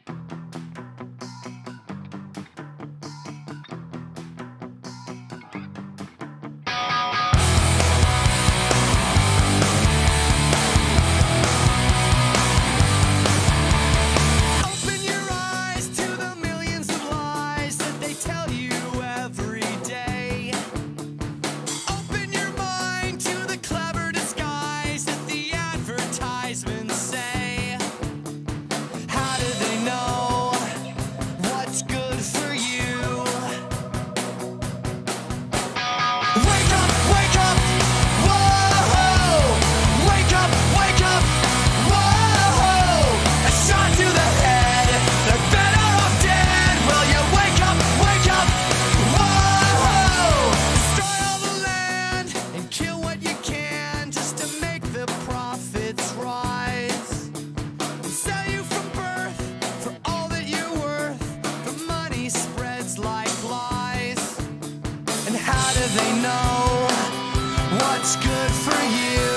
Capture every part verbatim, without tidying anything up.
They know what's good for you.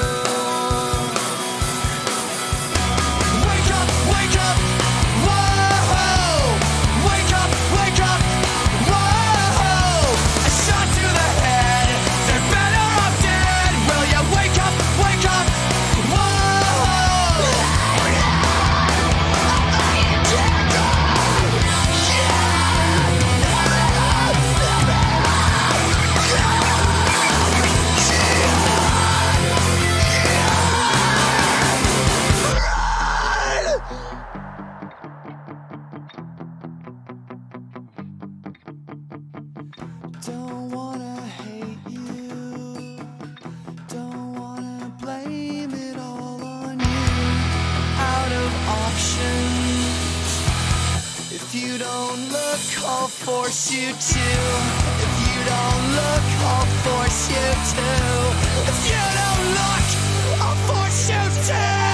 Wake up, wake up, whoa! Wake up, wake up, whoa! A shot to the head, they're better off dead. Will you wake up, wake up, Don't wanna hate you, don't wanna blame it all on you. Out of options, if you don't look, I'll force you to. If you don't look, I'll force you to. If you don't look, I'll force you to.